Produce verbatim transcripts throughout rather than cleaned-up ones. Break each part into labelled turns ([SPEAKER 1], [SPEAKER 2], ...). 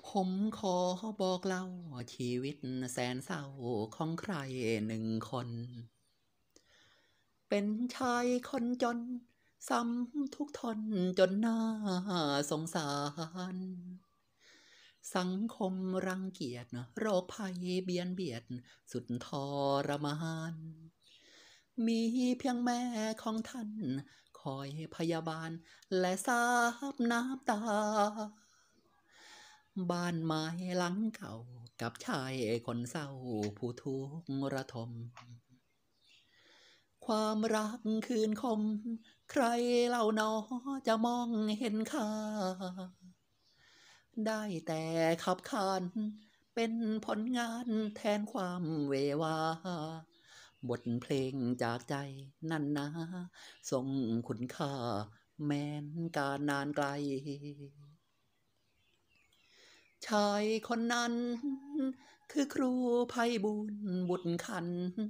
[SPEAKER 1] ผมขอบอกเล่าชีวิตแสนเศร้าของใครหนึ่งคน เป็นชายคนจนซ้ำทุกทนจนน่าสงสาร สังคมรังเกียจโรคภัยเบียนเบียดสุดทรมาน มีเพียงแม่ของท่านคอยพยาบาลและซาบน้ำตา บ้านไม้หลังเก่ากับชายคนเศร้าผู้ทุกข์ระทม ความรักคืนคมใครเล่าหนอจะมองเห็นค่า ได้แต่ขับขานเป็นผลงานแทนความเววา บทเพลงจากใจนั่นนะทรงคุณค่าแม้นการนานไกล ชายคนนั้นคือครูไพบูลย์บุตรขัน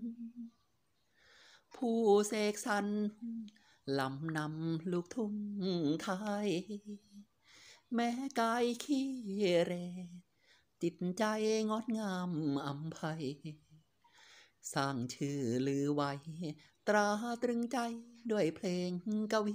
[SPEAKER 1] ผู้เสกสรรลำนำลูกทุ่งไทย แม้กายขี้เหรจิตใจงดงามอำไพ สร้างชื่อลือไว้ ตราตรึงใจด้วยเพลงกวี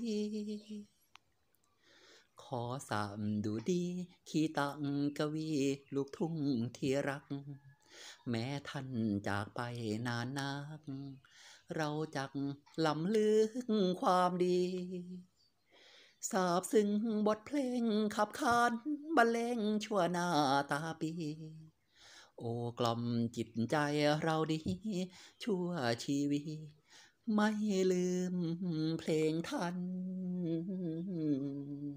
[SPEAKER 1] ขอสามดูดีขี้ตังกวีลูกทุ่งที่รัก แม้ท่านจากไปนานนัก เราจักลำลึกความดี สาบซึ้งบทเพลงขับขานบรรเลงชั่วหน้าตาปี โอ้กล่อมจิตใจเราดี ชั่วชีวิตไม่ลืมเพลงท่าน